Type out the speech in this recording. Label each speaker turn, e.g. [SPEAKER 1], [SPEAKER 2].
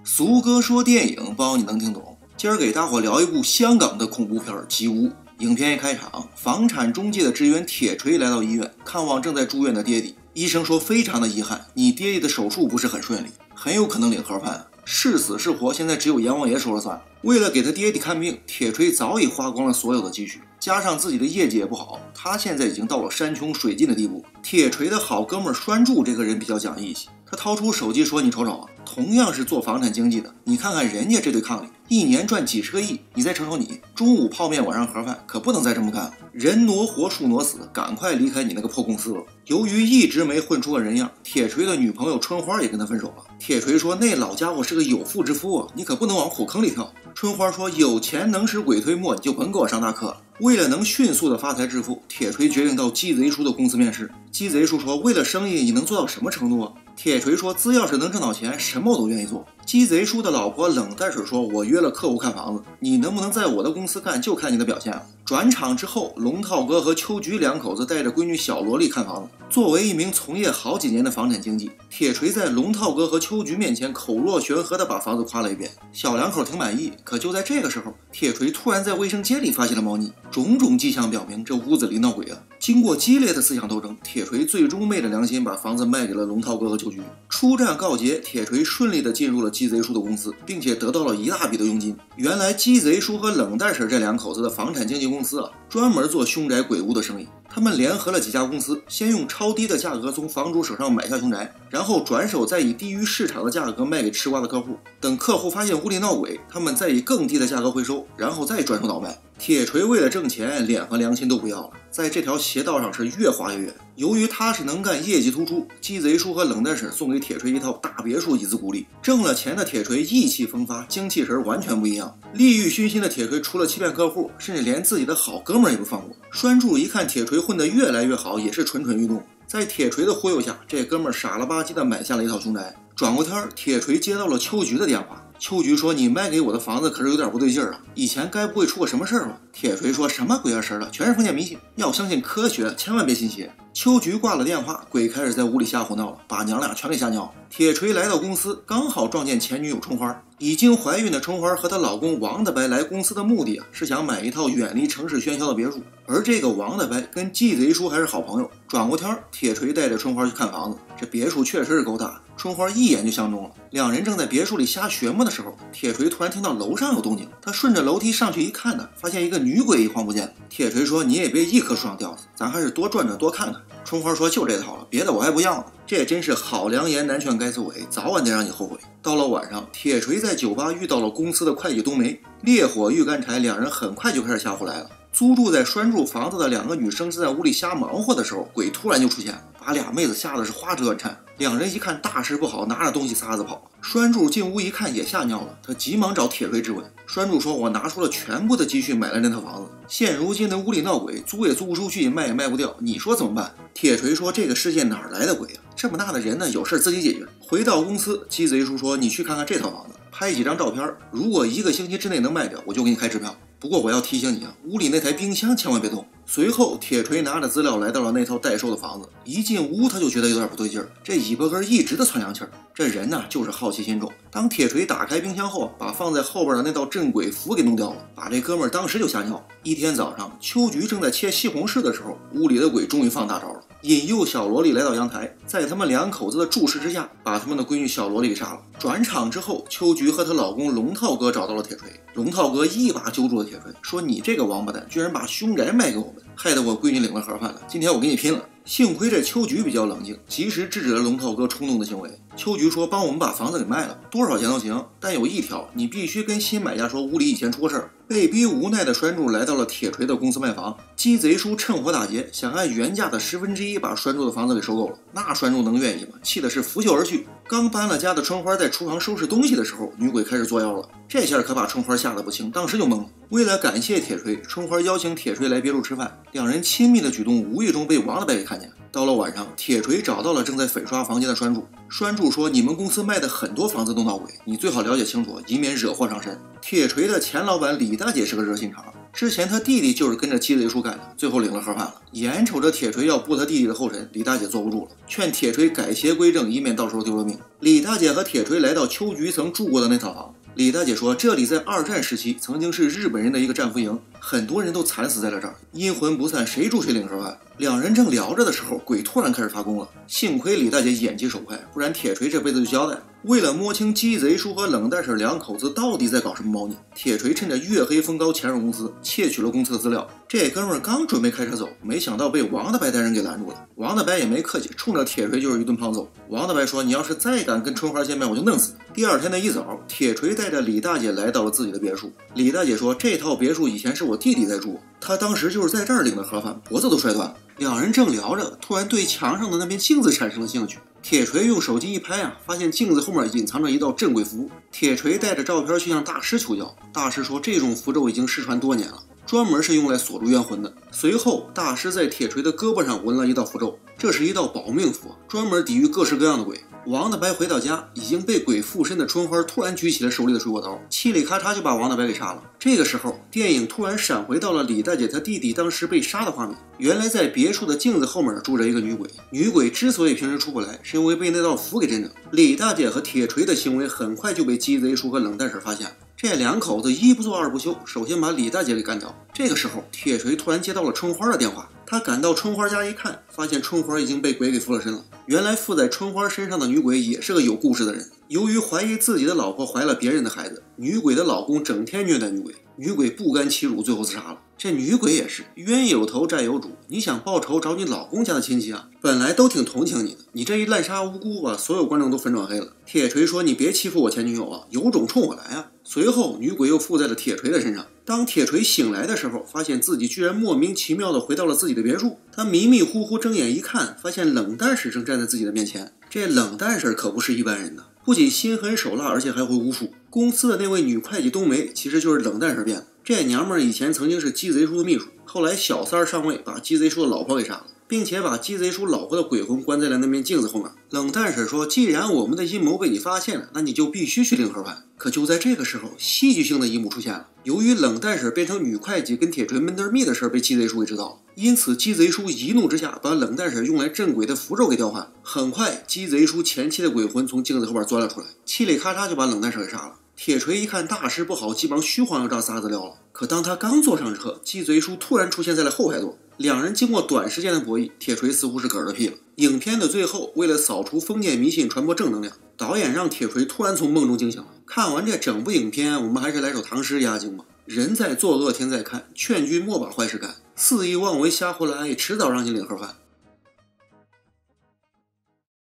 [SPEAKER 1] 俗哥说电影，包你能听懂。今儿给大伙聊一部香港的恐怖片《鸡屋》。影片一开场，房产中介的职员铁锤来到医院看望正在住院的爹地。医生说非常的遗憾，你爹地的手术不是很顺利，很有可能领盒饭。是死是活，现在只有阎王爷说了算。为了给他爹地看病，铁锤早已花光了所有的积蓄，加上自己的业绩也不好，他现在已经到了山穷水尽的地步。铁锤的好哥们栓柱这个人比较讲义气，他掏出手机说：“你瞅瞅啊，同样是做房产经纪的，你看看人家这对伉俪，一年赚几十个亿，你再瞅瞅你，中午泡面晚上盒饭，可不能再这么干了。人挪活，树挪死，赶快离开你那个破公司了。”由于一直没混出个人样，铁锤的女朋友春花也跟他分手了。铁锤说：“那老家伙是个有妇之夫啊，你可不能往火坑里跳。”春花说：“有钱能使鬼推磨，你就甭给我上大课了。”为了能迅速的发财致富，铁锤决定到鸡贼叔的公司面试。鸡贼叔说：“为了生意，你能做到什么程度啊？”铁锤说：“只要是能挣到钱，什么我都愿意做。”鸡贼叔的老婆冷淡水说：“我约了客户看房子，你能不能在我的公司干，就看你的表现了。”转场之后，龙套哥和秋菊两口子带着闺女小萝莉看房子。作为一名从业好几年的房产经纪，铁锤在龙套哥和秋菊面前口若悬河地把房子夸了一遍。小两口挺满意，可就在这个时候，铁锤突然在卫生间里发现了猫腻，种种迹象表明这屋子里闹鬼啊！经过激烈的思想斗争，铁锤最终昧着良心把房子卖给了龙套哥和秋菊。出战告捷，铁锤顺利地进入了鸡贼叔的公司，并且得到了一大笔的佣金。原来鸡贼叔和冷淡婶这两口子的房产经纪公司啊，专门做凶宅鬼屋的生意。他们联合了几家公司，先用超低的价格从房主手上买下凶宅，然后转手再以低于市场的价格卖给吃瓜的客户。等客户发现屋里闹鬼，他们再以更低的价格回收，然后再转手倒卖。铁锤为了挣钱，脸和良心都不要了，在这条邪道上是越滑越远。由于踏实能干，业绩突出，鸡贼叔和冷淡婶送给铁锤一套大别墅以资鼓励。挣了钱的铁锤意气风发，精气神完全不一样。利欲熏心的铁锤除了欺骗客户，甚至连自己的好哥们也不放过。栓柱一看铁锤混得越来越好，也是蠢蠢欲动。在铁锤的忽悠下，这哥们傻了吧唧的买下了一套凶宅。转过天，铁锤接到了秋菊的电话。秋菊说：“你卖给我的房子可是有点不对劲儿啊，以前该不会出过什么事儿吧？”铁锤说：“什么鬼神的，全是封建迷信，要相信科学，千万别信邪。”秋菊挂了电话，鬼开始在屋里瞎胡闹了，把娘俩全给吓尿。铁锤来到公司，刚好撞见前女友春花。已经怀孕的春花和她老公王大白来公司的目的是想买一套远离城市喧嚣的别墅，而这个王大白跟鸡贼叔还是好朋友。转过天，铁锤带着春花去看房子，这别墅确实是够大，春花一眼就相中了。两人正在别墅里瞎学摸的时候，铁锤突然听到楼上有动静，他顺着楼梯上去一看呢，发现一个女鬼一晃不见了。铁锤说：“你也别一棵树上吊死，咱还是多转转多看看。”春花说：“就这套了，别的我还不要呢。”这真是好良言难劝该死鬼，早晚得让你后悔。到了晚上，铁锤在酒吧遇到了公司的会计冬梅，烈火欲干柴，两人很快就开始瞎胡来了。租住在栓柱房子的两个女生是在屋里瞎忙活的时候，鬼突然就出现了，把俩妹子吓得是花枝乱颤。两人一看大事不好，拿着东西撒着跑。栓柱进屋一看也吓尿了，他急忙找铁锤质问。栓柱说：“我拿出了全部的积蓄买了那套房子，现如今的屋里闹鬼，租也租不出去，卖也卖不掉，你说怎么办？”铁锤说：“这个世界哪来的鬼啊？这么大的人呢，有事自己解决。”回到公司，鸡贼叔说：“你去看看这套房子，拍几张照片，如果1个星期之内能卖掉，我就给你开支票。不过我要提醒你啊，屋里那台冰箱千万别动。”随后，铁锤拿着资料来到了那套待售的房子。一进屋，他就觉得有点不对劲儿，这尾巴根一直的窜凉气儿。这人呢，就是好奇心重。当铁锤打开冰箱后，把放在后边的那道镇鬼符给弄掉了，把这哥们儿当时就吓尿。一天早上，秋菊正在切西红柿的时候，屋里的鬼终于放大招了，引诱小萝莉来到阳台，在他们两口子的注视之下，把他们的闺女小萝莉给杀了。转场之后，秋菊和她老公龙套哥找到了铁锤，龙套哥一把揪住了铁锤，说：“你这个王八蛋，居然把凶宅卖给我们，害得我闺女领了盒饭了，今天我跟你拼了！”幸亏这秋菊比较冷静，及时制止了龙套哥冲动的行为。秋菊说：“帮我们把房子给卖了，多少钱都行，但有一条，你必须跟新买家说屋里以前出过事儿。”被逼无奈的栓柱来到了铁锤的公司卖房，鸡贼叔趁火打劫，想按原价的1/10把栓柱的房子给收购了。那栓柱能愿意吗？气的是拂袖而去。刚搬了家的春花在厨房收拾东西的时候，女鬼开始作妖了。这下可把春花吓得不轻，当时就懵了。为了感谢铁锤，春花邀请铁锤来别墅吃饭，两人亲密的举动无意中被王大白给看见。到了晚上，铁锤找到了正在粉刷房间的栓柱。栓柱说：“你们公司卖的很多房子都闹鬼，你最好了解清楚，以免惹祸上身。”铁锤的前老板李大姐是个热心肠， 之前他弟弟就是跟着鸡贼叔干的，最后领了盒饭了。眼瞅着铁锤要步他弟弟的后尘，李大姐坐不住了，劝铁锤改邪归正，以免到时候丢了命。李大姐和铁锤来到秋菊曾住过的那套房。李大姐说，这里在二战时期曾经是日本人的一个战俘营，很多人都惨死在了这儿，阴魂不散，谁住谁领盒饭。两人正聊着的时候，鬼突然开始发功了。幸亏李大姐眼疾手快，不然铁锤这辈子就交代了。为了摸清鸡贼叔和冷淡婶两口子到底在搞什么猫腻，铁锤趁着月黑风高潜入公司，窃取了公司的资料。这哥们儿刚准备开车走，没想到被王大白带人给拦住了。王大白也没客气，冲着铁锤就是一顿胖揍。王大白说：“你要是再敢跟春花见面，我就弄死你。”第二天的一早，铁锤带着李大姐来到了自己的别墅。李大姐说：“这套别墅以前是我弟弟在住，他当时就是在这儿领的盒饭，脖子都摔断了。”两人正聊着，突然对墙上的那面镜子产生了兴趣。铁锤用手机一拍发现镜子后面隐藏着一道镇鬼符。铁锤带着照片去向大师求教，大师说这种符咒已经失传多年了，专门是用来锁住冤魂的。随后，大师在铁锤的胳膊上纹了一道符咒，这是一道保命符，专门抵御各式各样的鬼。王大白回到家，已经被鬼附身的春花突然举起了手里的水果刀，嘁里咔嚓就把王大白给杀了。这个时候，电影突然闪回到了李大姐她弟弟当时被杀的画面。原来在别墅的镜子后面住着一个女鬼，女鬼之所以平时出不来，是因为被那道符给镇着。李大姐和铁锤的行为很快就被鸡贼叔和冷淡婶发现了。这两口子一不做二不休，首先把李大姐给干掉。这个时候，铁锤突然接到了春花的电话，他赶到春花家一看，发现春花已经被鬼给附了身了。原来附在春花身上的女鬼也是个有故事的人，由于怀疑自己的老婆怀了别人的孩子，女鬼的老公整天虐待女鬼，女鬼不甘其辱，最后自杀了。这女鬼也是冤有头债有主，你想报仇找你老公家的亲戚本来都挺同情你的，你这一滥杀无辜把所有观众都粉转黑了。铁锤说：“你别欺负我前女友有种冲我来随后女鬼又附在了铁锤的身上。当铁锤醒来的时候，发现自己居然莫名其妙的回到了自己的别墅。他迷迷糊糊睁眼一看，发现冷淡婶正站在自己的面前。这冷淡婶可不是一般人的，不仅心狠手辣，而且还会巫术。公司的那位女会计冬梅其实就是冷淡婶变的。这娘们儿以前曾经是鸡贼叔的秘书，后来小三上位，把鸡贼叔的老婆给杀了，并且把鸡贼叔老婆的鬼魂关在了那面镜子后面。冷淡婶说：“既然我们的阴谋被你发现了，那你就必须去领盒饭。”可就在这个时候，戏剧性的一幕出现了。由于冷淡婶变成女会计跟铁锤闷得密的事被鸡贼叔给知道了，因此鸡贼叔一怒之下把冷淡婶用来镇鬼的符咒给调换了。很快，鸡贼叔前妻的鬼魂从镜子后边钻了出来，嘁里咔嚓就把冷淡婶给杀了。铁锤一看大事不好，急忙虚晃要炸仨资料了。可当他刚坐上车，鸡贼叔突然出现在了后排座。两人经过短时间的博弈，铁锤似乎是嗝着屁了。影片的最后，为了扫除封建迷信，传播正能量，导演让铁锤突然从梦中惊醒了。看完这整部影片，我们还是来首唐诗压惊吧。人在作恶天在看，劝君莫把坏事干。肆意妄为瞎胡来，迟早让你领盒饭。